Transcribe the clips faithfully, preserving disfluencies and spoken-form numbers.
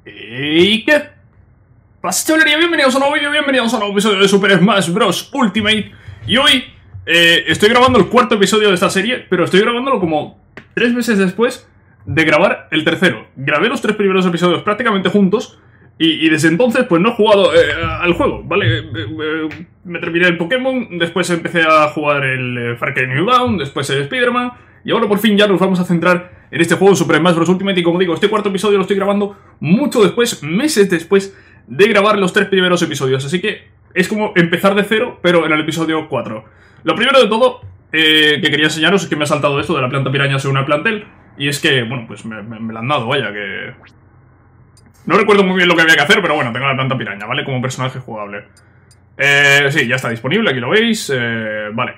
¿Y qué pasa, chavalería? Bienvenidos a un nuevo vídeo, bienvenidos a un nuevo episodio de Super Smash Bros. Ultimate. Y hoy eh, estoy grabando el cuarto episodio de esta serie, pero estoy grabándolo como tres meses después de grabar el tercero. Grabé los tres primeros episodios prácticamente juntos y, y desde entonces pues no he jugado eh, al juego, ¿vale? Eh, eh, me terminé el Pokémon, después empecé a jugar el eh, Far Cry New Dawn, después el Spider-Man y ahora por fin ya nos vamos a centrar en este juego Super Smash Bros. Ultimate. Y como digo, este cuarto episodio lo estoy grabando mucho después, meses después de grabar los tres primeros episodios. Así que es como empezar de cero, pero en el episodio cuatro. Lo primero de todo eh, que quería enseñaros es que me ha saltado esto de la planta piraña según una plantel. Y es que, bueno, pues me, me, me la han dado, vaya, que... No recuerdo muy bien lo que había que hacer, pero bueno, tengo la planta piraña, ¿vale? Como personaje jugable. Eh, sí, ya está disponible, aquí lo veis. Eh, vale.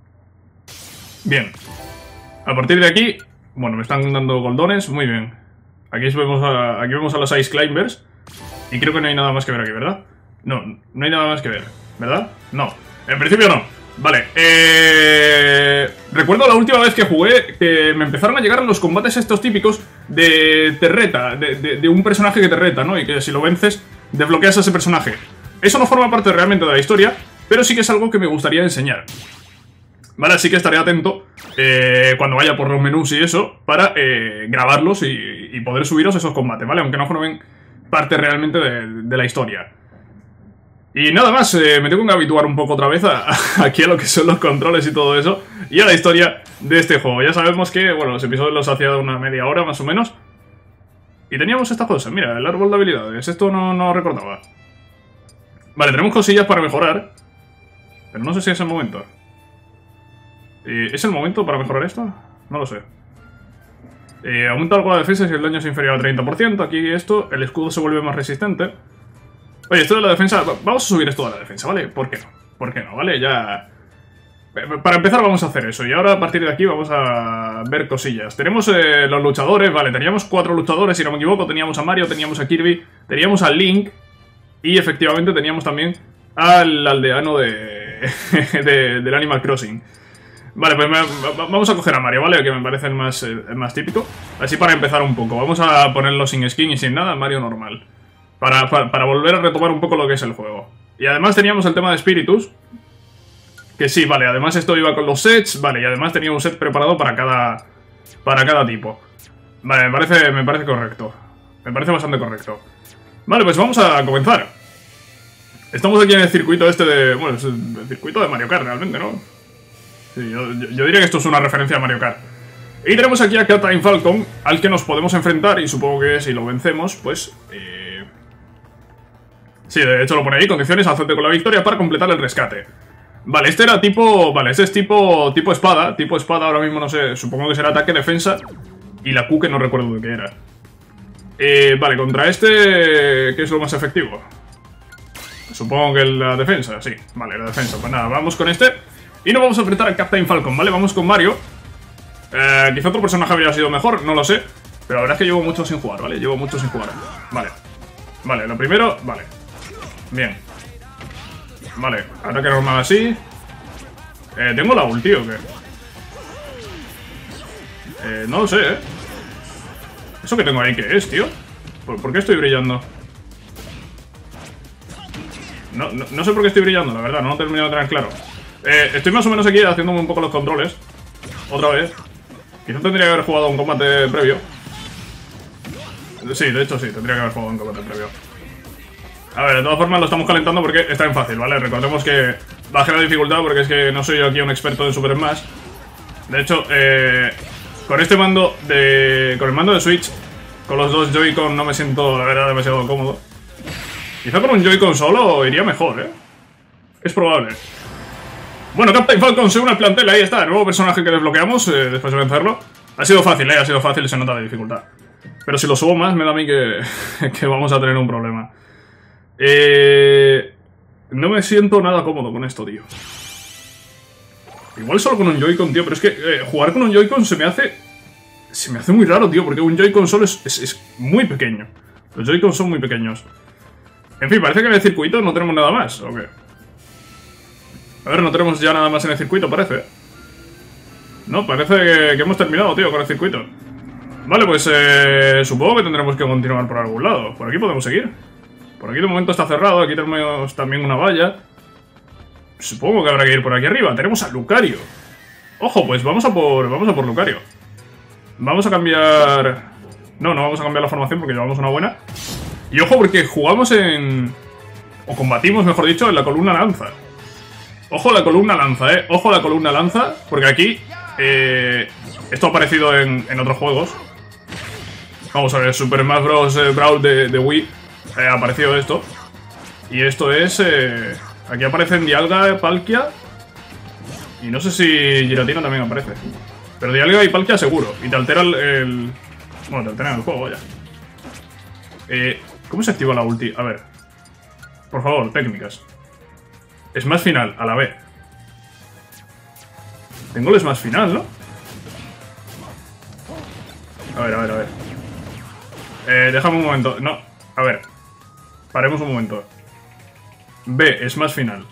Bien. A partir de aquí... Bueno, me están dando goldones, muy bien. Aquí vemos a, aquí vemos a los Ice Climbers. Y creo que no hay nada más que ver aquí, ¿verdad? No, no hay nada más que ver, ¿verdad? No, en principio no. Vale, eh... recuerdo la última vez que jugué que me empezaron a llegar los combates estos típicos de te reta, de, de, de un personaje que te reta, ¿no? Y que si lo vences, desbloqueas a ese personaje. Eso no forma parte realmente de la historia, pero sí que es algo que me gustaría enseñar. Vale, así que estaré atento eh, cuando vaya por los menús y eso, para eh, grabarlos y, y poder subiros esos combates, ¿vale? Aunque no formen parte realmente de, de la historia. Y nada más, eh, me tengo que habituar un poco otra vez a, a, aquí a lo que son los controles y todo eso, y a la historia de este juego. Ya sabemos que, bueno, los episodios los hacía una media hora más o menos, y teníamos estas cosas. Mira, el árbol de habilidades, esto no, no recordaba. Vale, tenemos cosillas para mejorar, pero no sé si es el momento. Eh, ¿Es el momento para mejorar esto? No lo sé. Eh, aumenta algo la defensa si el daño es inferior al treinta por ciento. Aquí esto, el escudo se vuelve más resistente. Oye, esto de la defensa... Vamos a subir esto de la defensa, ¿vale? ¿Por qué no? ¿Por qué no? ¿Vale? Ya... Para empezar vamos a hacer eso. Y ahora a partir de aquí vamos a ver cosillas. Tenemos eh, los luchadores, vale. Teníamos cuatro luchadores, si no me equivoco. Teníamos a Mario, teníamos a Kirby, teníamos a Link. Y efectivamente teníamos también al aldeano de... de del Animal Crossing. Vale, pues me, vamos a coger a Mario, ¿vale? Que me parece el más, el más típico. Así para empezar un poco. Vamos a ponerlo sin skin y sin nada, Mario normal. Para, para, para volver a retomar un poco lo que es el juego. Y además teníamos el tema de Spiritus. Que sí, vale, además esto iba con los sets. Vale, y además tenía un set preparado para cada, para cada tipo. Vale, me parece, me parece correcto. Me parece bastante correcto. Vale, pues vamos a comenzar. Estamos aquí en el circuito este de... Bueno, es el circuito de Mario Kart realmente, ¿no? Sí, yo, yo, yo diría que esto es una referencia a Mario Kart. Y tenemos aquí a Captain Falcon, al que nos podemos enfrentar, y supongo que si lo vencemos, pues... Eh... Sí, de hecho lo pone ahí, condiciones, acepte con la victoria para completar el rescate. Vale, este era tipo... Vale, este es tipo tipo espada, tipo espada ahora mismo no sé, supongo que será ataque, defensa, y la Q que no recuerdo de qué era. Eh, vale, contra este, ¿qué es lo más efectivo? Supongo que la defensa, sí, vale, la defensa. Pues nada, vamos con este. Y nos vamos a enfrentar a Captain Falcon, ¿vale? Vamos con Mario. Eh, quizá otro personaje habría sido mejor, no lo sé. Pero la verdad es que llevo mucho sin jugar, ¿vale? Llevo mucho sin jugar. Vale. Vale, lo primero, vale. Bien. Vale, ataque normal así. Eh, ¿tengo la ulti o qué? Eh, no lo sé, ¿eh? ¿Eso que tengo ahí qué es, tío? ¿Por, ¿por qué estoy brillando? No, no, no sé por qué estoy brillando, la verdad, no lo he terminado de tener claro. Eh, estoy más o menos aquí haciéndome un poco los controles. Otra vez. Quizá tendría que haber jugado un combate previo. Sí, de hecho sí, tendría que haber jugado un combate previo. A ver, de todas formas lo estamos calentando porque está en fácil, ¿vale? Recordemos que bajé la dificultad porque es que no soy yo aquí un experto en Super Smash. De hecho, eh, con este mando de... Con el mando de Switch, con los dos Joy-Con no me siento, la verdad, demasiado cómodo. Quizá con un Joy-Con solo iría mejor, ¿eh? Es probable. Bueno, Captain Falcon se une al plantel, ahí está, el nuevo personaje que desbloqueamos eh, después de vencerlo. Ha sido fácil, eh, ha sido fácil, se nota la dificultad. Pero si lo subo más, me da a mí que, que vamos a tener un problema. Eh, no me siento nada cómodo con esto, tío. Igual solo con un Joy-Con, tío, pero es que eh, jugar con un Joy-Con se me hace... Se me hace muy raro, tío, porque un Joy-Con solo es, es, es muy pequeño. Los Joy-Con son muy pequeños. En fin, parece que en el circuito no tenemos nada más, ¿o qué? A ver, no tenemos ya nada más en el circuito, parece. No, parece que, que hemos terminado, tío, con el circuito. Vale, pues eh, supongo que tendremos que continuar por algún lado. Por aquí podemos seguir. Por aquí de momento está cerrado. Aquí tenemos también una valla. Supongo que habrá que ir por aquí arriba. Tenemos a Lucario. Ojo, pues vamos a por, vamos a por Lucario. Vamos a cambiar... No, no vamos a cambiar la formación porque llevamos una buena. Y ojo porque jugamos en... O combatimos, mejor dicho, en la columna lanza. Ojo la columna lanza, eh. Ojo la columna lanza. Porque aquí... Eh, esto ha aparecido en, en otros juegos. Vamos a ver, Super Smash Bros. Eh, Brawl de, de Wii. Eh, ha aparecido esto. Y esto es... Eh, aquí aparecen Dialga, Palkia. Y no sé si Giratina también aparece. Pero Dialga y Palkia seguro. Y te altera el... el... Bueno, te altera el juego, vaya. Eh, ¿Cómo se activa la ulti? A ver. Por favor, técnicas. Smash final, a la B. Tengo el Smash final, ¿no? A ver, a ver, a ver. Eh, déjame un momento. No, a ver. Paremos un momento. B, Smash final.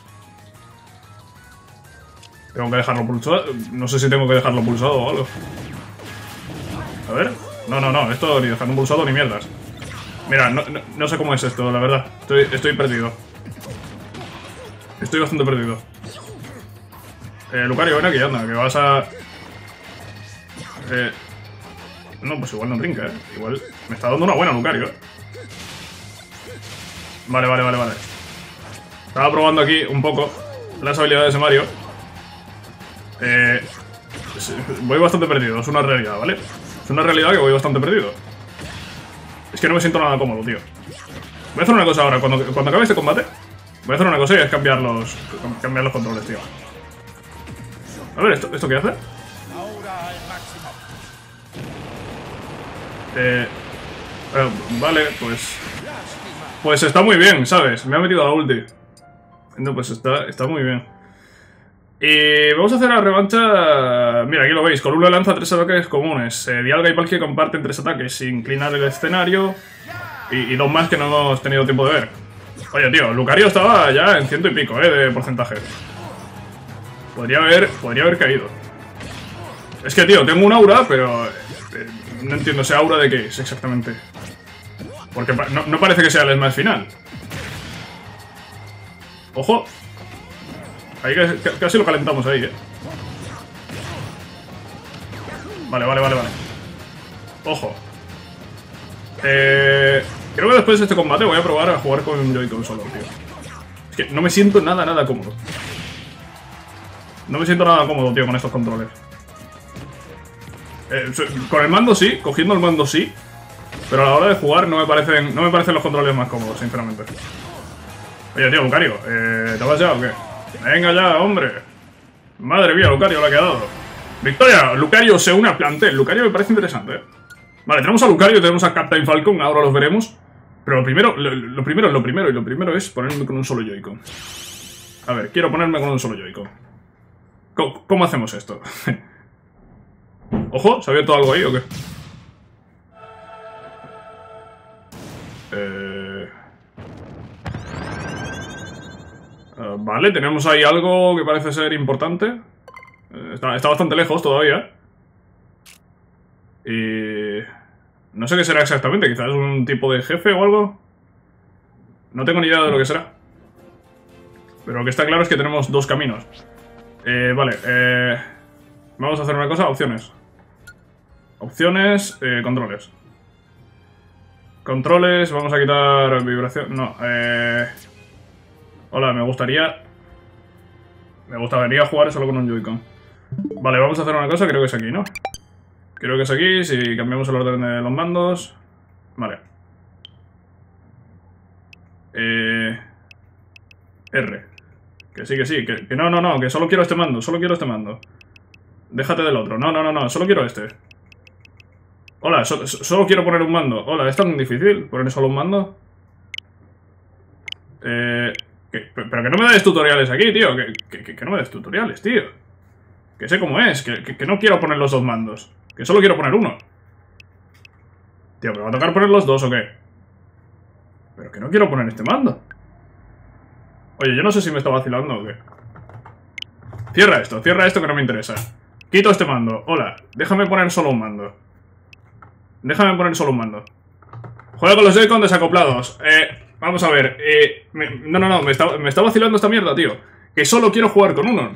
Tengo que dejarlo pulsado. No sé si tengo que dejarlo pulsado o algo. A ver. No, no, no. Esto ni dejarlo pulsado ni mierdas. Mira, no, no, no sé cómo es esto, la verdad. Estoy, estoy perdido. Estoy bastante perdido. Eh, Lucario, ven aquí, anda, que vas a... Eh... No, pues igual no trinca, eh. Igual me está dando una buena Lucario, eh. Vale, vale, vale, vale. Estaba probando aquí un poco las habilidades de Mario. Eh... Voy bastante perdido, es una realidad, ¿vale? Es una realidad que voy bastante perdido. Es que no me siento nada cómodo, tío. Voy a hacer una cosa ahora, cuando, cuando acabe este combate. Voy a hacer una cosa y es cambiar los, cambiar los controles, tío. A ver, ¿esto, ¿esto qué hace? Eh, eh... Vale, pues... Pues está muy bien, ¿sabes? Me ha metido a la ulti. No, pues está, está muy bien. Y vamos a hacer la revancha... Mira, aquí lo veis. Columna lanza tres ataques comunes. Eh, Dialga y Palkia comparten tres ataques. Inclinar el escenario. Y, y dos más que no hemos tenido tiempo de ver. Oye, tío, Lucario estaba ya en ciento y pico, eh, de porcentaje. Podría haber, podría haber caído. Es que, tío, tengo un aura, pero... Eh, no entiendo ese aura de qué es exactamente. Porque no, no parece que sea el Smash final. Ojo. Ahí casi lo calentamos ahí, eh. Vale, vale, vale, vale. Ojo. Eh, creo que después de este combate voy a probar a jugar con un Joy-Con solo, tío. Es que no me siento nada, nada cómodo. No me siento nada cómodo, tío, con estos controles. Eh, con el mando sí, cogiendo el mando sí. Pero a la hora de jugar no me parecen, no me parecen los controles más cómodos, sinceramente. Oye, tío, Lucario, eh, ¿te vas ya o qué? Venga ya, hombre. Madre mía, Lucario la ha quedado. Victoria, Lucario se une al plantel. Lucario me parece interesante, ¿eh? Vale, tenemos a Lucario y tenemos a Captain Falcon. Ahora los veremos. Pero lo primero, lo, lo primero es lo primero. Y lo primero es ponerme con un solo Joy-Con. A ver, quiero ponerme con un solo Joy-Con. ¿Cómo, ¿Cómo hacemos esto? Ojo, ¿se ha abierto algo ahí o qué? Eh... Uh, vale, tenemos ahí algo que parece ser importante. Uh, está, está bastante lejos todavía. Y... no sé qué será exactamente, quizás un tipo de jefe o algo. No tengo ni idea de lo que será. Pero lo que está claro es que tenemos dos caminos. Eh, vale, eh... vamos a hacer una cosa, opciones. Opciones, eh, controles. Controles, vamos a quitar vibración. No, eh... hola, me gustaría... Me gustaría jugar solo con un Joy-Con. Vale, vamos a hacer una cosa, creo que es aquí, ¿no? Creo que es aquí, si cambiamos el orden de los mandos... Vale. Eh... R. Que sí, que sí, que, que no, no, no, que solo quiero este mando, solo quiero este mando. Déjate del otro, no, no, no, no, solo quiero este. Hola, so, so, solo quiero poner un mando. Hola, ¿es tan difícil poner solo un mando? Eh... Que, pero que no me des tutoriales aquí, tío. Que, que, que no me des tutoriales, tío. Que sé cómo es. Que, que, que no quiero poner los dos mandos. Que solo quiero poner uno. Tío, ¿me va a tocar poner los dos o qué? Pero que no quiero poner este mando. Oye, yo no sé si me está vacilando o qué. Cierra esto, cierra esto que no me interesa. Quito este mando. Hola, déjame poner solo un mando. Déjame poner solo un mando. Juega con los Joy-Con desacoplados. Eh, vamos a ver. Eh, me, no, no, no, me está, me está vacilando esta mierda, tío. Que solo quiero jugar con uno.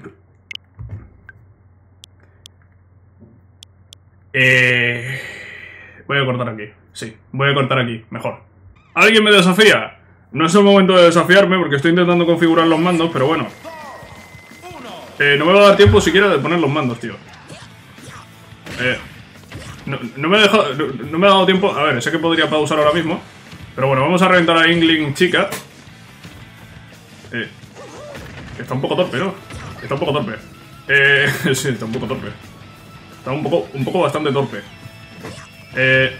Eh, voy a cortar aquí. Sí, voy a cortar aquí. Mejor. ¿Alguien me desafía? No es el momento de desafiarme porque estoy intentando configurar los mandos, pero bueno. Eh, no me va a dar tiempo siquiera de poner los mandos, tío. Eh... No, no, me ha dejado, no, no me ha dado tiempo. A ver, sé que podría pausar ahora mismo. Pero bueno, vamos a reventar a Inkling Chica. Eh, está un poco torpe, ¿no? Está un poco torpe. Eh, sí, está un poco torpe. Está un poco, un poco bastante torpe. Eh,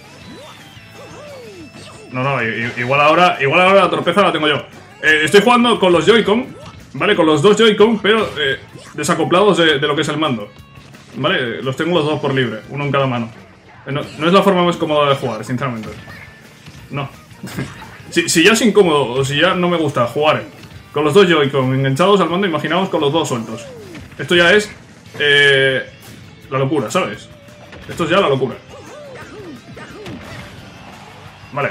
no, no, igual ahora, igual ahora la torpeza la tengo yo. Eh, estoy jugando con los Joy-Con, ¿vale? Con los dos Joy-Con, pero eh, desacoplados de, de lo que es el mando. Vale, los tengo los dos por libre, uno en cada mano. No, no es la forma más cómoda de jugar, sinceramente. No. si, si ya es incómodo o si ya no me gusta jugar con los dos Joy-Con enganchados al mando, imaginaos con los dos sueltos. Esto ya es eh, la locura, ¿sabes? Esto es ya la locura. Vale.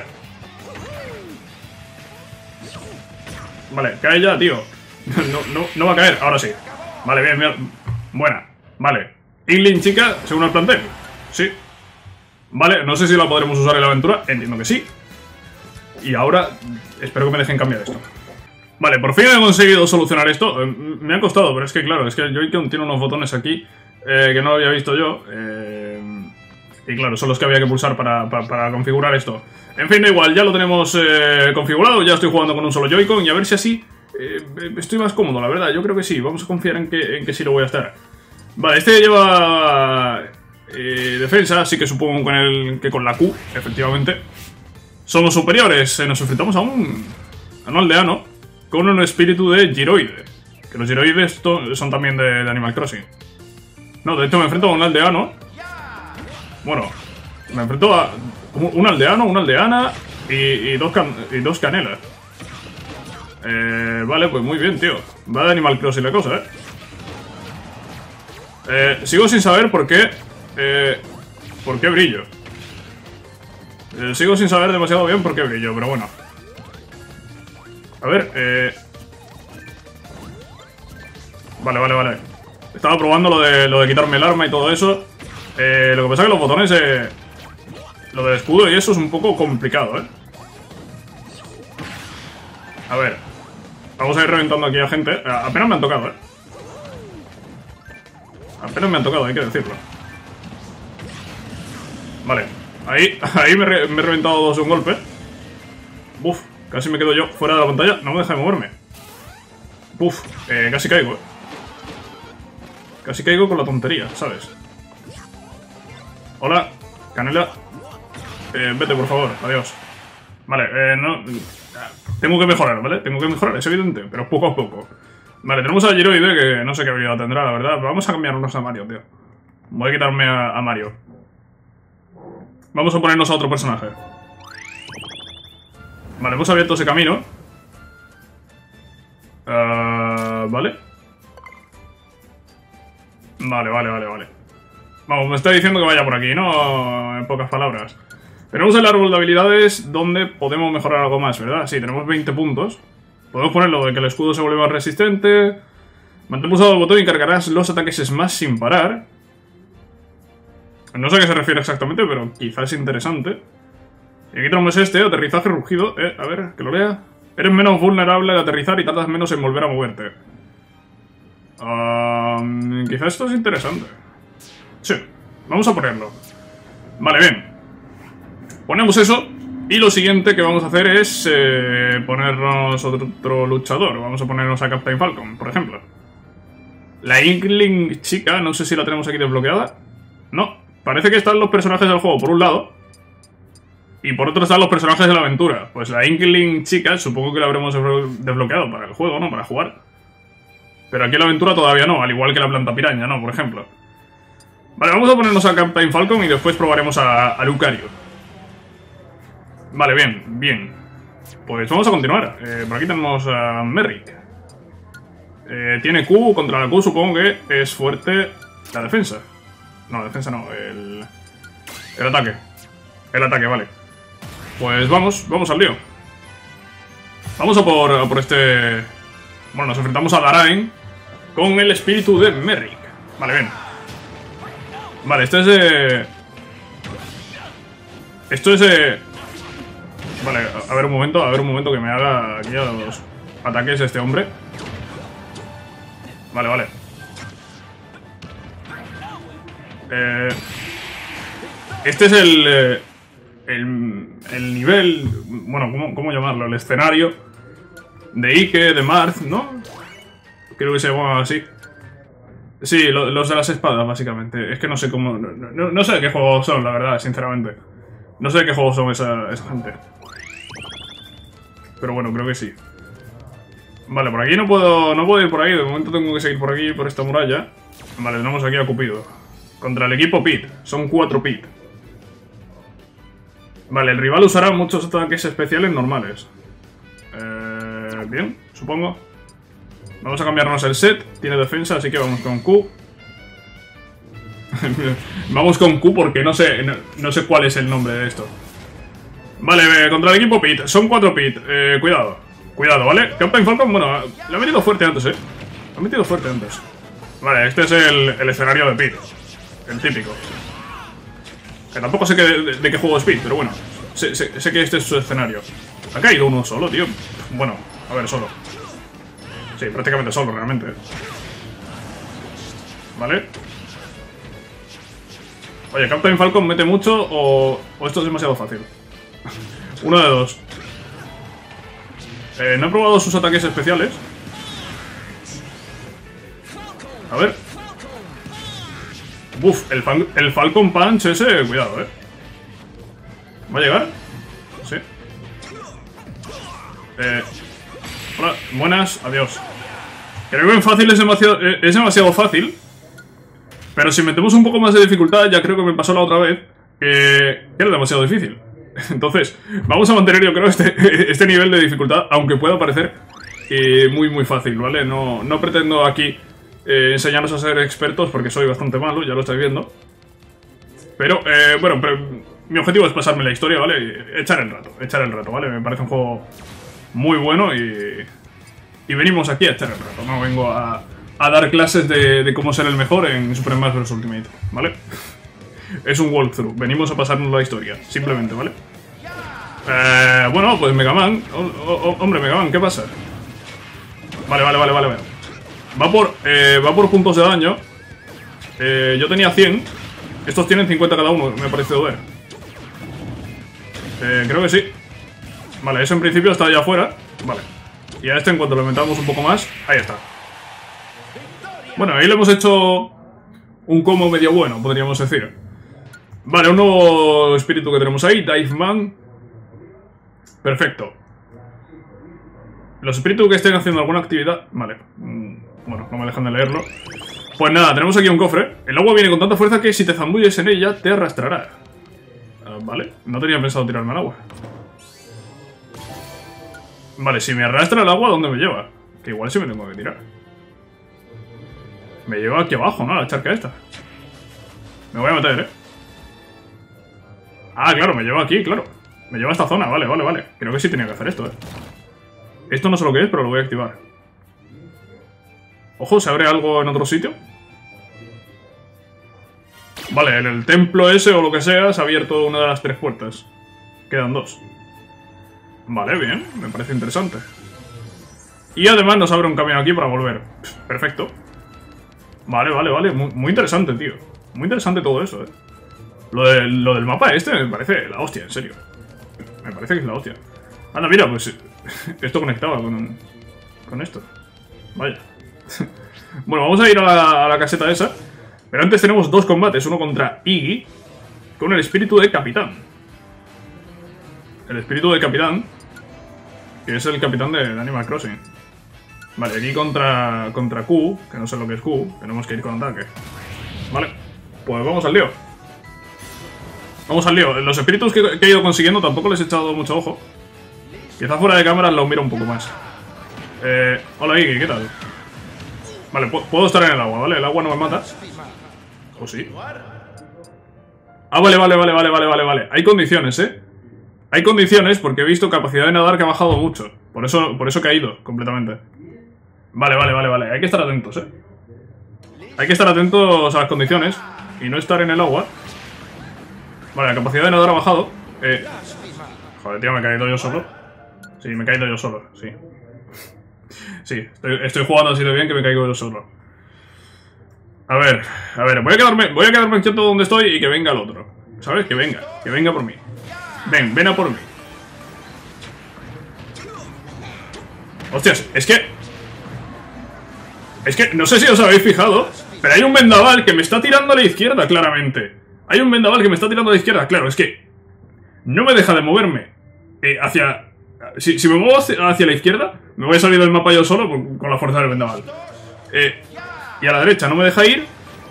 Vale, cae ya, tío. No, no, no va a caer, ahora sí. Vale, bien, bien. Buena, vale. Inkling Chica, según el plantel. Sí. Vale, no sé si la podremos usar en la aventura. Entiendo que sí. Y ahora espero que me dejen cambiar esto. Vale, por fin he conseguido solucionar esto. Me ha costado, pero es que claro, es que el Joy-Con tiene unos botones aquí eh, que no lo había visto yo. Eh, y claro, son los que había que pulsar para, para, para configurar esto. En fin, da igual, ya lo tenemos eh, configurado. Ya estoy jugando con un solo Joy-Con y a ver si así eh, estoy más cómodo, la verdad. Yo creo que sí, vamos a confiar en que, en que sí lo voy a estar. Vale, este lleva eh, defensa, así que supongo con el, que con la Q, efectivamente. Somos superiores, eh, nos enfrentamos a un, a un aldeano con un espíritu de Gyroide. Que los Gyroides son también de, de Animal Crossing. No, de hecho me enfrento a un aldeano. Bueno, me enfrento a un aldeano, una aldeana y, y, dos, can, y dos canelas. Eh, vale, pues muy bien, tío. Va de Animal Crossing la cosa, eh. Eh, sigo sin saber por qué eh, por qué brillo. eh, Sigo sin saber demasiado bien por qué brillo, pero bueno. A ver, eh... Vale, vale, vale. Estaba probando lo de, lo de quitarme el arma y todo eso. eh, Lo que pasa es que los botones eh, lo del escudo y eso es un poco complicado, eh. A ver, vamos a ir reventando aquí a gente. Apenas me han tocado, eh. Apenas me han tocado, hay que decirlo. Vale, ahí, ahí me, re, me he reventado dos de un golpe. Uf, casi me quedo yo fuera de la pantalla. No me deja de moverme. Uf, eh, casi caigo, eh. Casi caigo con la tontería, ¿sabes? Hola, Canela. eh, Vete, por favor, adiós. Vale, eh, no... Tengo que mejorar, ¿vale? Tengo que mejorar, es evidente, pero poco a poco. Vale, tenemos a Gyroide, que no sé qué habilidad tendrá, la verdad. Pero vamos a cambiarnos a Mario, tío. Voy a quitarme a, a Mario. Vamos a ponernos a otro personaje. Vale, hemos abierto ese camino. Uh, vale. Vale, vale, vale, vale. Vamos, me está diciendo que vaya por aquí, ¿no? En pocas palabras. Tenemos el árbol de habilidades donde podemos mejorar algo más, ¿verdad? Sí, tenemos veinte puntos. Podemos ponerlo de que el escudo se vuelve más resistente. Mantén pulsado el botón y cargarás los ataques Smash sin parar. No sé a qué se refiere exactamente, pero quizás es interesante. Y aquí tenemos este, aterrizaje rugido. Eh, a ver, que lo lea. Eres menos vulnerable al aterrizar y tardas menos en volver a moverte. Um, quizás esto es interesante. Sí, vamos a ponerlo. Vale, bien. Ponemos eso. Y lo siguiente que vamos a hacer es eh, ponernos otro, otro luchador. Vamos a ponernos a Captain Falcon, por ejemplo. La Inkling Chica, no sé si la tenemos aquí desbloqueada. No, parece que están los personajes del juego por un lado. Y por otro están los personajes de la aventura. Pues la Inkling Chica supongo que la habremos desbloqueado para el juego, ¿no? Para jugar. Pero aquí en la aventura todavía no, al igual que la planta piraña, ¿no? Por ejemplo. Vale, vamos a ponernos a Captain Falcon y después probaremos a, a Lucario. Vale, bien, bien. Pues vamos a continuar. Eh, por aquí tenemos a Merrick. Eh, tiene Q, contra la Q supongo que es fuerte la defensa. No, la defensa no, el, el ataque. el ataque, vale. Pues vamos, vamos al lío. Vamos a por, a por este... Bueno, nos enfrentamos a Darain con el espíritu de Merrick. Vale, bien. Vale, esto es de... Esto es de... Vale, a ver un momento, a ver un momento que me haga aquí a los ataques este hombre. Vale, vale. Eh, este es el, eh, el... El nivel... Bueno, ¿cómo, cómo llamarlo? El escenario de Ike, de Marth, ¿no? Creo que se llama así. Sí, lo, los de las espadas, básicamente. Es que no sé cómo... No, no, no sé de qué juegos son, la verdad, sinceramente. No sé de qué juegos son esa, esa gente. Pero bueno, creo que sí. Vale, por aquí no puedo, no puedo ir por ahí. De momento tengo que seguir por aquí, por esta muralla. Vale, tenemos aquí a Cupido. Contra el equipo Pit. Son cuatro Pit. Vale, el rival usará muchos ataques especiales normales. Eh, bien, supongo. Vamos a cambiarnos el set. Tiene defensa, así que vamos con Q. Vamos con Q porque no sé, no, no sé cuál es el nombre de esto. Vale, eh, contra el equipo Pit. Son cuatro Pit. Eh, cuidado. Cuidado, ¿vale? Captain Falcon, bueno, le ha metido fuerte antes, ¿eh? Le ha metido fuerte antes. Vale, este es el, el escenario de Pit. El típico. Que tampoco sé que de, de qué juego es Pit, pero bueno. Sé, sé, sé que este es su escenario. Ha caído uno solo, tío. Bueno, a ver, solo. Sí, prácticamente solo, realmente. Vale. Oye, Captain Falcon mete mucho o, o esto es demasiado fácil. Uno de dos. Eh, no he probado sus ataques especiales. A ver. Buf, el, el Falcon Punch ese, cuidado, eh. ¿Va a llegar? Sí. Eh, hola, buenas, adiós. Creo que en fácil es demasiado, es demasiado fácil. Pero si metemos un poco más de dificultad, ya creo que me pasó la otra vez, que era demasiado difícil. Entonces, vamos a mantener, yo creo, este, este nivel de dificultad, aunque pueda parecer eh, muy, muy fácil, ¿vale? No, no pretendo aquí eh, enseñaros a ser expertos, porque soy bastante malo, ya lo estáis viendo. Pero, eh, bueno, pero mi objetivo es pasarme la historia, ¿vale? Y echar el rato, echar el rato, ¿vale? Me parece un juego muy bueno y... Y venimos aquí a echar el rato, no vengo a... a dar clases de, de cómo ser el mejor en Super Smash Bros. Ultimate, ¿vale? Es un walkthrough, venimos a pasarnos la historia, simplemente, ¿vale? Eh, bueno, pues Mega Man, oh, oh, hombre, Mega Man, ¿qué pasa? Vale, vale, vale, vale, vale. Va por, eh, va por puntos de daño. eh, Yo tenía cien. Estos tienen cincuenta cada uno, me parece ver. eh, Creo que sí. Vale, eso en principio está allá afuera. Vale. Y a este, en cuanto lo aumentamos un poco más, ahí está. Bueno, ahí le hemos hecho un combo medio bueno, podríamos decir. Vale, un nuevo espíritu que tenemos ahí, Dive Man. Perfecto. Los espíritus que estén haciendo alguna actividad... Vale, bueno, no me dejan de leerlo. Pues nada, tenemos aquí un cofre. El agua viene con tanta fuerza que si te zambulles en ella, te arrastrará. uh, Vale, no tenía pensado tirarme al agua. Vale, si me arrastra el agua, ¿dónde me lleva? Que igual sí me tengo que tirar. Me lleva aquí abajo, ¿no? La charca esta. Me voy a meter, ¿eh? Ah, claro, me lleva aquí, claro. Me lleva a esta zona, vale, vale, vale. Creo que sí tenía que hacer esto, ¿eh? Esto no sé lo que es, pero lo voy a activar. Ojo, ¿se abre algo en otro sitio? Vale, en el templo ese o lo que sea se ha abierto una de las tres puertas. Quedan dos. Vale, bien, me parece interesante. Y además nos abre un camino aquí para volver. Perfecto. Vale, vale, vale. Muy, muy interesante, tío. Muy interesante todo eso, eh. Lo, de, lo del mapa este me parece la hostia, en serio. Me parece que es la hostia. Anda, mira, pues esto conectaba con, con esto. Vaya. Bueno, vamos a ir a la, a la caseta esa. Pero antes tenemos dos combates. Uno contra Iggy, con el espíritu de Capitán. El espíritu de Capitán, que es el capitán de, de Animal Crossing. Vale, aquí contra, contra Q, que no sé lo que es Q. Tenemos que ir con ataque. Vale, pues vamos al lío. Vamos al lío. Los espíritus que, que he ido consiguiendo tampoco les he echado mucho ojo. Quizá fuera de cámara los miro un poco más. Eh, hola Iggy, ¿qué tal? Vale, puedo estar en el agua, ¿vale? El agua no me mata. ¿O sí? Ah, vale, vale, vale, vale, vale, vale, vale. Hay condiciones, ¿eh? Hay condiciones porque he visto capacidad de nadar que ha bajado mucho. Por eso, por eso he caído completamente. Vale, vale, vale, vale. Hay que estar atentos, ¿eh? Hay que estar atentos a las condiciones y no estar en el agua. Vale, la capacidad de nadar ha bajado. Eh... Joder, tío, me he caído yo solo. Sí, me he caído yo solo, sí. Sí, estoy, estoy jugando así de bien que me caigo yo solo. A ver, a ver, voy a quedarme, voy a quedarme quieto donde estoy y que venga el otro. ¿Sabes? Que venga, que venga por mí. Ven, ven a por mí. Hostias, es que... Es que, no sé si os habéis fijado, pero hay un vendaval que me está tirando a la izquierda, claramente. Hay un vendaval que me está tirando a la izquierda, claro, es que... No me deja de moverme eh, hacia... Si, si me muevo hacia, hacia la izquierda, me voy a salir del mapa yo solo con, con la fuerza del vendaval. Eh, y a la derecha no me deja ir.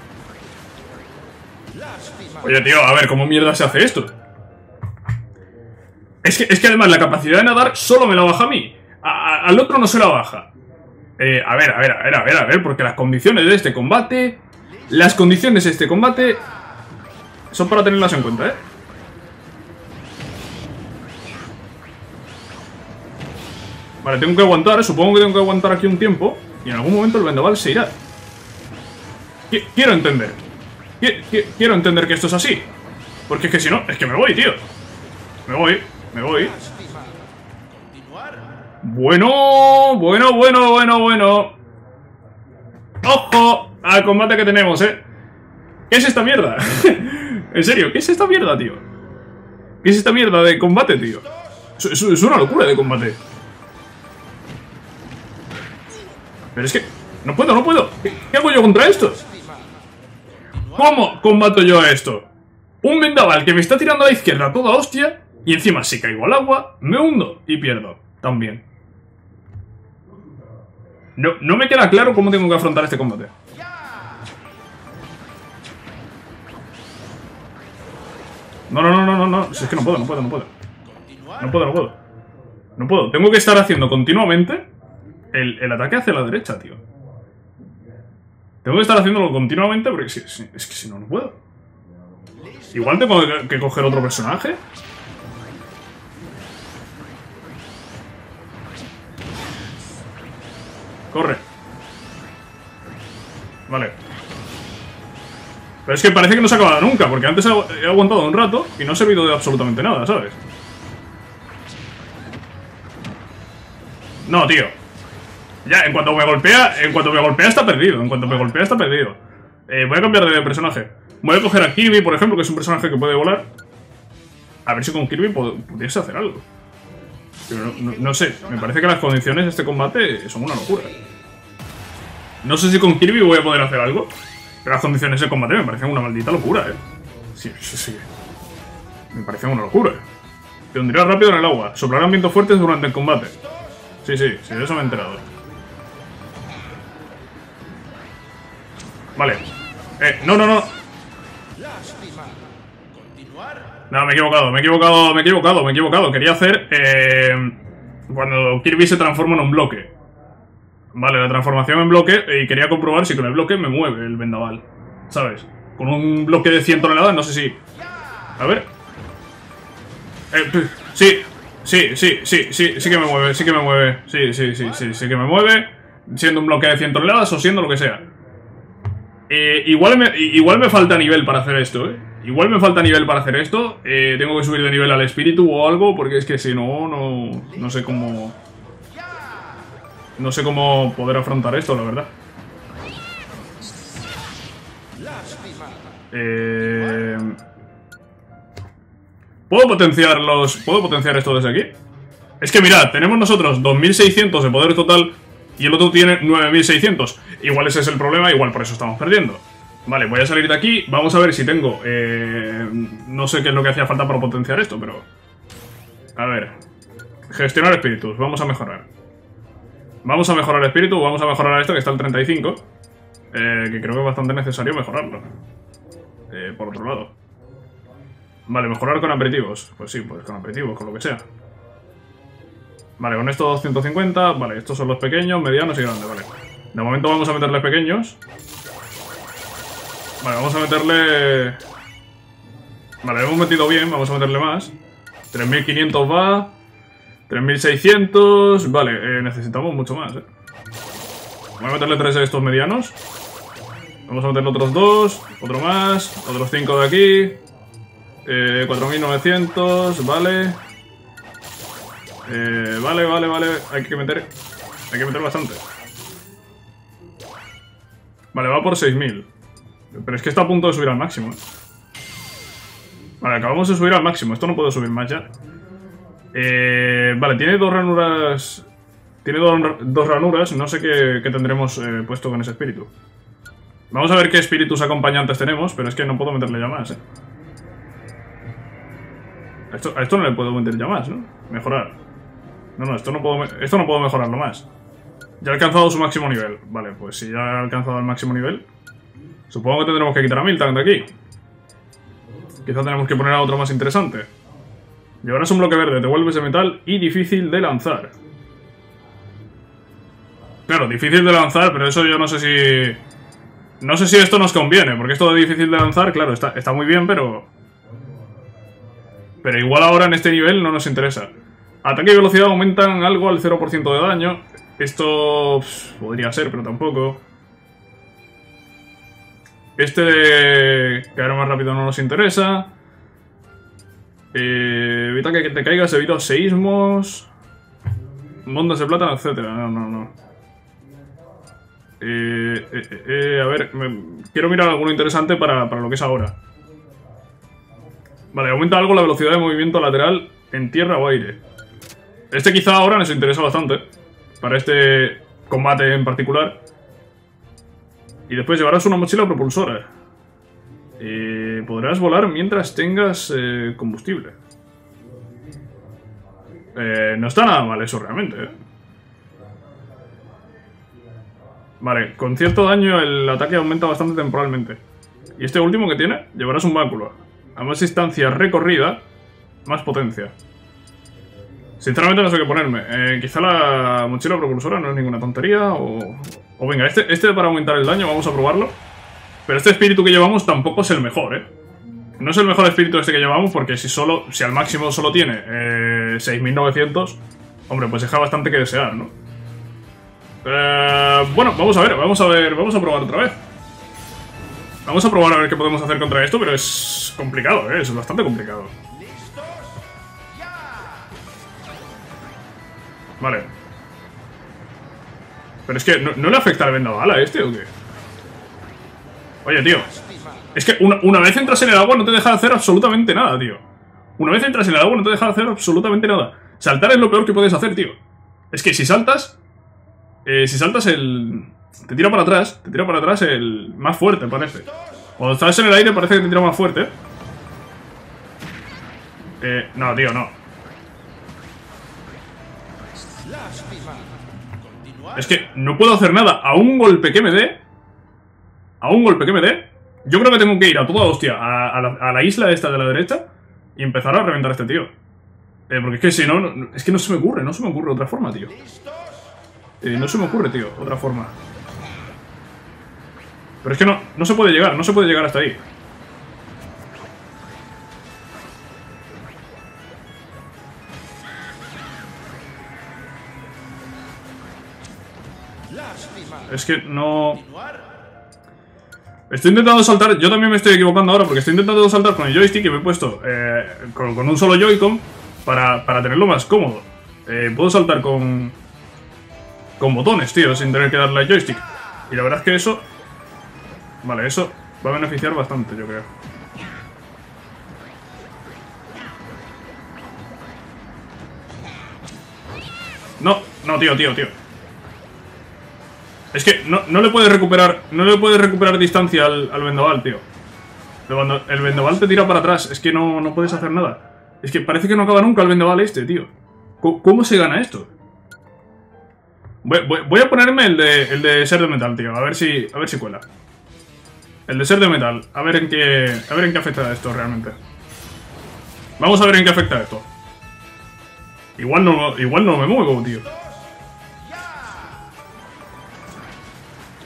Oye, tío, a ver, ¿cómo mierda se hace esto? Es que, es que además la capacidad de nadar solo me la baja a mí. A, a, al otro no se la baja. Eh, a ver, a ver, a ver, a ver, a ver, porque las condiciones de este combate... Las condiciones de este combate... Son para tenerlas en cuenta, ¿eh? Vale, tengo que aguantar, supongo que tengo que aguantar aquí un tiempo. Y en algún momento el vendaval se irá. Qu Quiero entender Qu Qu Quiero entender que esto es así. Porque es que si no, es que me voy, tío. Me voy, me voy. Bueno, bueno, bueno, bueno, bueno. ¡Ojo! Al combate que tenemos, ¿eh? ¿Qué es esta mierda? En serio, ¿qué es esta mierda, tío? ¿Qué es esta mierda de combate, tío? Es, es, es una locura de combate. Pero es que... No puedo, no puedo. ¿Qué, qué hago yo contra esto? ¿Cómo combato yo a esto? Un vendaval que me está tirando a la izquierda toda hostia. Y encima si caigo al agua, me hundo y pierdo. También. No, no me queda claro cómo tengo que afrontar este combate. No, no, no, no, no, no. Si es que no puedo, no puedo, no puedo. No puedo, no puedo. No puedo. Tengo que estar haciendo continuamente el, el ataque hacia la derecha, tío. Tengo que estar haciéndolo continuamente porque es, es, es que si no, no puedo. Igual tengo que, que coger otro personaje. Corre. Vale. Pero es que parece que no se acaba nunca, porque antes he aguantado un rato y no ha servido de absolutamente nada, ¿sabes? No, tío. Ya, en cuanto me golpea, en cuanto me golpea está perdido. En cuanto me golpea está perdido. Eh, voy a cambiar de personaje. Voy a coger a Kirby, por ejemplo, que es un personaje que puede volar. A ver si con Kirby pudiese hacer algo. Pero no, no, no sé, me parece que las condiciones de este combate son una locura. No sé si con Kirby voy a poder hacer algo, pero las condiciones de combate me parecen una maldita locura, eh. Sí, sí, sí. Me parecen una locura. Te hundirás rápido en el agua. Soplarán vientos fuertes durante el combate. Sí, sí, sí, de eso me he enterado. Vale. Eh, no, no, no. No, me he equivocado, me he equivocado, me he equivocado, me he equivocado. Quería hacer eh, cuando Kirby se transforma en un bloque. Vale, la transformación en bloque. Y quería comprobar si con el bloque me mueve el vendaval, ¿sabes? Con un bloque de cien toneladas, no sé si... A ver. Eh, sí, sí, sí, sí, sí, sí que me mueve, sí que me mueve. Sí, sí, sí, sí, sí que me mueve. Siendo un bloque de cien toneladas o siendo lo que sea. Eh, igual, me, igual me falta nivel para hacer esto, ¿eh? Igual me falta nivel para hacer esto. eh, Tengo que subir de nivel al espíritu o algo, porque es que si no, no, no sé cómo... No sé cómo poder afrontar esto, la verdad. Eh... ¿Puedo potenciar los... ¿Puedo potenciar esto desde aquí? Es que mirad, tenemos nosotros dos mil seiscientos de poder total y el otro tiene nueve mil seiscientos. Igual ese es el problema, igual por eso estamos perdiendo. Vale, voy a salir de aquí. Vamos a ver si tengo... Eh, no sé qué es lo que hacía falta para potenciar esto, pero... A ver. Gestionar espíritus. Vamos a mejorar. Vamos a mejorar espíritu. Vamos a mejorar esto que está al treinta y cinco. Eh, que creo que es bastante necesario mejorarlo. Eh, por otro lado. Vale, mejorar con aperitivos. Pues sí, pues con aperitivos, con lo que sea. Vale, con esto doscientos cincuenta. Vale, estos son los pequeños, medianos y grandes. Vale. De momento vamos a meterle pequeños. Vale, vamos a meterle... Vale, hemos metido bien, vamos a meterle más. tres mil quinientos va. tres mil seiscientos. Vale, eh, necesitamos mucho más, eh. Voy a meterle tres de estos medianos. Vamos a meterle otros dos. Otro más. Otros cinco de aquí. Eh, cuatro mil novecientos. Vale. Eh, vale, vale, vale. Hay que meter. Hay que meter bastante. Vale, va por seis mil. Pero es que está a punto de subir al máximo, eh. Vale, acabamos de subir al máximo. Esto no puedo subir más ya. Eh, vale, tiene dos ranuras. Tiene dos, dos ranuras. No sé qué, qué tendremos eh, puesto con ese espíritu. Vamos a ver qué espíritus acompañantes tenemos. Pero es que no puedo meterle ya más, eh. A esto, a esto no le puedo meter ya más, ¿no? Mejorar. No, no, esto no puedo, esto no puedo mejorarlo más. Ya ha alcanzado su máximo nivel. Vale, pues si ya ha alcanzado el máximo nivel, supongo que tendremos que quitar a Miltank de aquí. Quizá tenemos que poner a otro más interesante. Llevarás un bloque verde, te vuelves de metal y difícil de lanzar. Claro, difícil de lanzar, pero eso yo no sé si... No sé si esto nos conviene, porque esto de difícil de lanzar, claro, está, está muy bien, pero... Pero igual ahora en este nivel no nos interesa. Ataque y velocidad aumentan algo al cero por ciento de daño. Esto... Pff, podría ser, pero tampoco. Este de caer más rápido no nos interesa. Eh, evita que te caigas debido a seísmos. Mondas de plátano, etcétera. No, no, no. Eh, eh, eh, a ver, me, quiero mirar alguno interesante para, para lo que es ahora. Vale, aumenta algo la velocidad de movimiento lateral en tierra o aire. Este quizá ahora nos interesa bastante. Para este combate en particular. Y después llevarás una mochila propulsora. Eh, podrás volar mientras tengas eh, combustible. Eh, no está nada mal eso realmente, eh. Vale, con cierto daño el ataque aumenta bastante temporalmente. Y este último que tiene, llevarás un báculo. A más distancia recorrida, más potencia. Sinceramente no sé qué ponerme. Eh, quizá la mochila propulsora no es ninguna tontería. O, o venga, este, este para aumentar el daño vamos a probarlo. Pero este espíritu que llevamos tampoco es el mejor, ¿eh? No es el mejor espíritu este que llevamos porque si solo, si al máximo solo tiene eh, seis mil novecientos, hombre, pues deja bastante que desear, ¿no? Eh, bueno, vamos a ver, vamos a ver, vamos a probar otra vez. Vamos a probar a ver qué podemos hacer contra esto, pero es complicado, ¿eh? Es bastante complicado. Vale. Pero es que, ¿no, ¿no le afecta el vendaval a este o qué? Oye, tío. Es que una, una vez entras en el agua no te deja de hacer absolutamente nada, tío. Una vez entras en el agua no te deja de hacer absolutamente nada. Saltar es lo peor que puedes hacer, tío. Es que si saltas... Eh, si saltas el... Te tira para atrás. Te tira para atrás el más fuerte, parece. Cuando estás en el aire parece que te tira más fuerte. Eh, no, tío, no. Es que no puedo hacer nada. A un golpe que me dé... A un golpe que me dé... Yo creo que tengo que ir a toda hostia a, a, la, a la isla esta de la derecha y empezar a reventar a este tío. Eh, porque es que si no, no... Es que no se me ocurre, no se me ocurre otra forma, tío. Eh, no se me ocurre, tío, otra forma. Pero es que no, no se puede llegar, no se puede llegar hasta ahí. Es que no... Estoy intentando saltar, yo también me estoy equivocando ahora porque estoy intentando saltar con el joystick y me he puesto eh, con, con un solo Joy-Con para, para tenerlo más cómodo. Eh, puedo saltar con... Con botones, tío, sin tener que darle al joystick. Y la verdad es que eso... Vale, eso va a beneficiar bastante, yo creo. No, no, tío, tío, tío. Es que no, no le puedes recuperar... No le puedes recuperar distancia al, al vendaval, tío. Cuando el vendaval te tira para atrás, es que no, no puedes hacer nada. Es que parece que no acaba nunca el vendaval este, tío. ¿Cómo, cómo se gana esto? Voy, voy, voy a ponerme el de, el de ser de metal, tío. A ver si, a ver si cuela. El de ser de metal. A ver en qué, a ver en qué afecta esto realmente. Vamos a ver en qué afecta esto. Igual no, igual no me muevo, tío.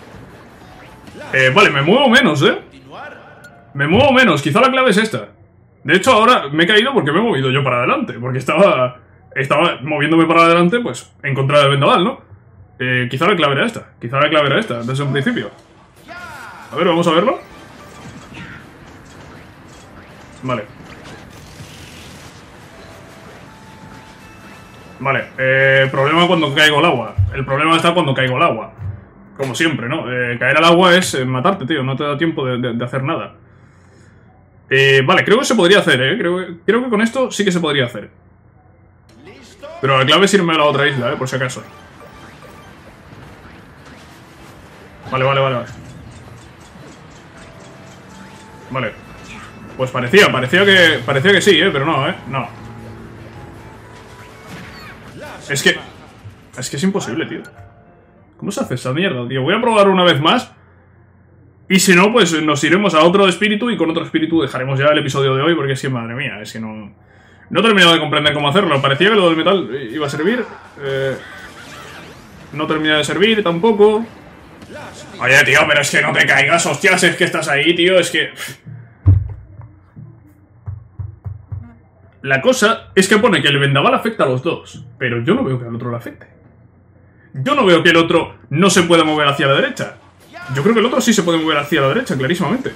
Eh, vale, me muevo menos, ¿eh? Me muevo menos. Quizá la clave es esta. De hecho, ahora me he caído porque me he movido yo para adelante. Porque estaba, estaba moviéndome para adelante, pues, en contra del vendaval, ¿no? Eh, quizá la clave era esta. Quizá la clave era esta, desde un principio. A ver, vamos a verlo. Vale. Vale, eh, problema cuando caigo al agua. El problema está cuando caigo al agua. Como siempre, ¿no? Eh, caer al agua es eh, matarte, tío. No te da tiempo de, de, de hacer nada. Eh, vale, creo que se podría hacer, ¿eh? Creo, creo que con esto sí que se podría hacer. Pero la clave es irme a la otra isla, ¿eh? Por si acaso. Vale, vale, vale, vale. Vale. Pues parecía, parecía que, parecía que sí, ¿eh? Pero no, ¿eh? No. Es que... Es que es imposible, tío. ¿Cómo se hace esa mierda, tío? Voy a probar una vez más. Y si no, pues nos iremos a otro espíritu y con otro espíritu dejaremos ya el episodio de hoy. Porque es que, madre mía, es que no... No he terminado de comprender cómo hacerlo. Parecía que lo del metal iba a servir. Eh... No termina de servir tampoco. Oye, tío, pero es que no te caigas, hostias, es que estás ahí, tío, es que... La cosa es que pone que el vendaval afecta a los dos, pero yo no veo que al otro le afecte. Yo no veo que el otro no se pueda mover hacia la derecha. Yo creo que el otro sí se puede mover hacia la derecha, clarísimamente.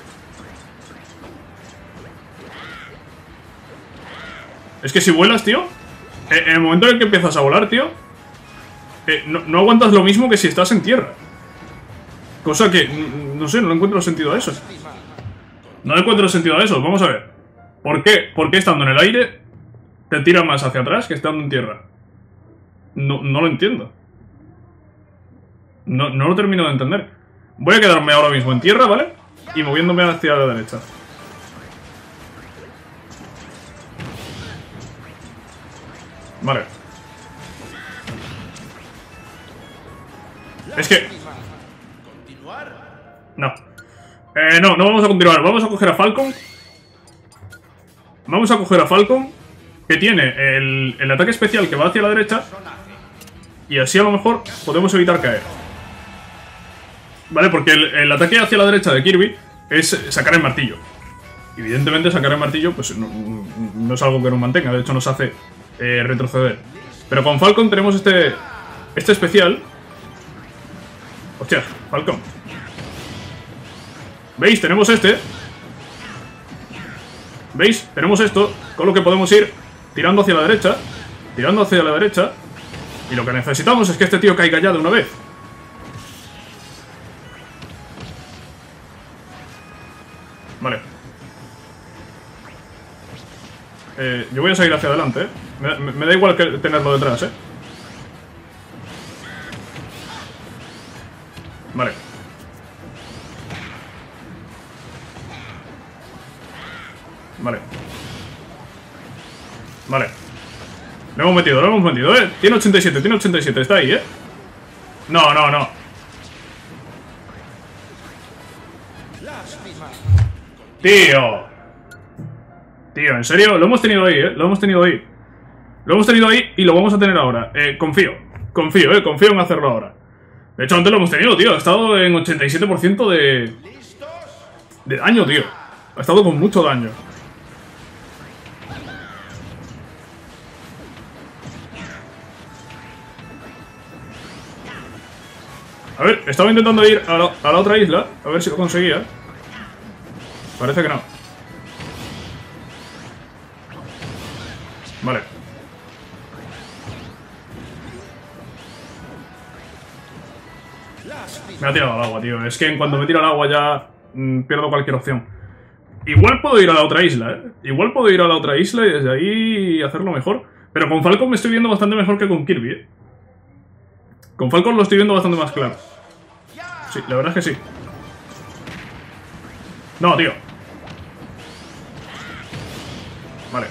Es que si vuelas, tío, en el momento en el que empiezas a volar, tío, eh, no, no aguantas lo mismo que si estás en tierra. Cosa que, no sé, no le encuentro sentido a eso. No le encuentro sentido a eso, vamos a ver. ¿Por qué? ¿Por qué estando en el aire te tira más hacia atrás que estando en tierra? No, no lo entiendo. No, no lo termino de entender. Voy a quedarme ahora mismo en tierra, ¿vale? Y moviéndome hacia la derecha. Vale. Es que... No. Eh, no, no vamos a continuar. Vamos a coger a Falcon. Vamos a coger a Falcon, que tiene el, el ataque especial que va hacia la derecha. Y así a lo mejor podemos evitar caer. Vale, porque el, el ataque hacia la derecha de Kirby es sacar el martillo. Evidentemente sacar el martillo pues no, no es algo que nos mantenga. De hecho nos hace eh, retroceder. Pero con Falcon tenemos este, este especial. Hostia, Falcon. ¿Veis? Tenemos este. ¿Veis? Tenemos esto, con lo que podemos ir tirando hacia la derecha. Tirando hacia la derecha. Y lo que necesitamos es que este tío caiga ya de una vez. Vale. Eh, yo voy a seguir hacia adelante, ¿eh? Me, me, me da igual que tenerlo detrás, ¿eh? Vale. Vale. Vale. Lo hemos metido, lo hemos metido, ¿eh? Tiene ochenta y siete, tiene ochenta y siete, está ahí, ¿eh? No, no, no. Tío. Tío, ¿en serio? Lo hemos tenido ahí, ¿eh? Lo hemos tenido ahí. Lo hemos tenido ahí y lo vamos a tener ahora. Eh, confío. Confío, ¿eh? Confío en hacerlo ahora. De hecho, antes lo hemos tenido, tío. Ha estado en ochenta y siete por ciento de... De daño, tío. Ha estado con mucho daño. A ver, estaba intentando ir a la, a la otra isla. A ver si lo conseguía. Parece que no. Vale. Me ha tirado al agua, tío. Es que en cuanto me tiro al agua ya mmm, pierdo cualquier opción. Igual puedo ir a la otra isla, ¿eh? Igual puedo ir a la otra isla y desde ahí hacerlo mejor. Pero con Falcon me estoy viendo bastante mejor que con Kirby, ¿eh? Con Falcon lo estoy viendo bastante más claro. Sí, la verdad es que sí. No, tío. Vale.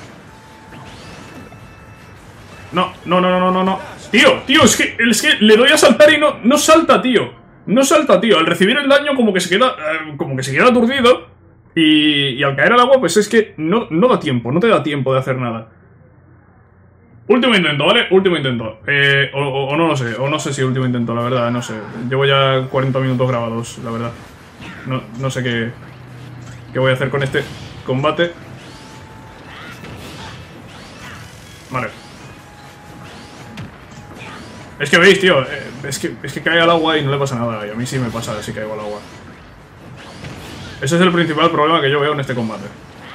No, no, no, no, no, no. Tío, tío, es que, es que le doy a saltar y no, no salta, tío. No salta, tío. Al recibir el daño como que se queda, eh, como que se queda aturdido. Y, y al caer al agua, pues es que no, no da tiempo, no te da tiempo de hacer nada. Último intento, ¿vale? Último intento. Eh, o, o, o no lo sé, o no sé si último intento, la verdad, no sé. Llevo ya cuarenta minutos grabados, la verdad. No, no sé qué, qué voy a hacer con este combate. Es que veis, tío, eh, es, que, es que cae al agua y no le pasa nada. Y a mí sí me pasa si caigo al agua. Ese es el principal problema que yo veo en este combate.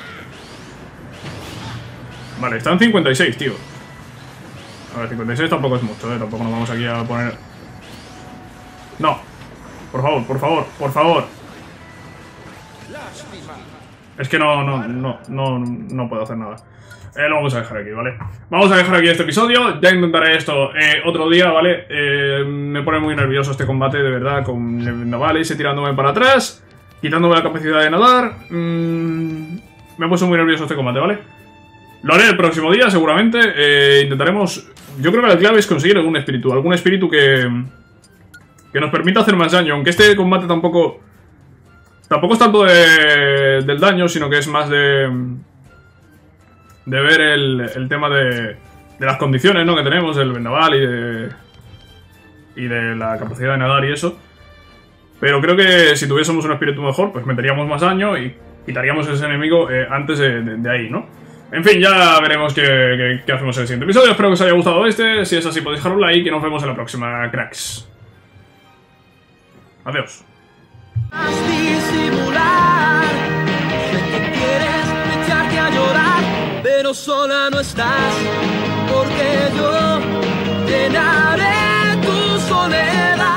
Vale, están cincuenta y seis, tío. A ver, cincuenta y seis tampoco es mucho, eh. Tampoco nos vamos aquí a poner... No. Por favor, por favor, por favor. Es que no, no, no, no, no puedo hacer nada. Eh, lo vamos a dejar aquí, ¿vale? Vamos a dejar aquí este episodio. Ya intentaré esto eh, otro día, ¿vale? Eh, me pone muy nervioso este combate, de verdad, con el vendaval ese tirándome para atrás, quitándome la capacidad de nadar. Mm, me ha puesto muy nervioso este combate, ¿vale? Lo haré el próximo día, seguramente. Eh, intentaremos... Yo creo que la clave es conseguir algún espíritu. Algún espíritu que... que nos permita hacer más daño. Aunque este combate tampoco... Tampoco es tanto de, del daño, sino que es más de... De ver el, el tema de... De las condiciones, ¿no? Que tenemos, del vendaval y de... Y de la capacidad de nadar y eso. Pero creo que si tuviésemos un espíritu mejor, pues meteríamos más daño y quitaríamos ese enemigo eh, antes de, de, de ahí, ¿no? En fin, ya veremos qué, qué, qué hacemos en el siguiente episodio. Espero que os haya gustado este. Si es así, podéis dejar un like y nos vemos en la próxima, cracks. Adiós. Disimular, sé que quieres echarte a llorar, pero sola no estás, porque yo llenaré tu soledad.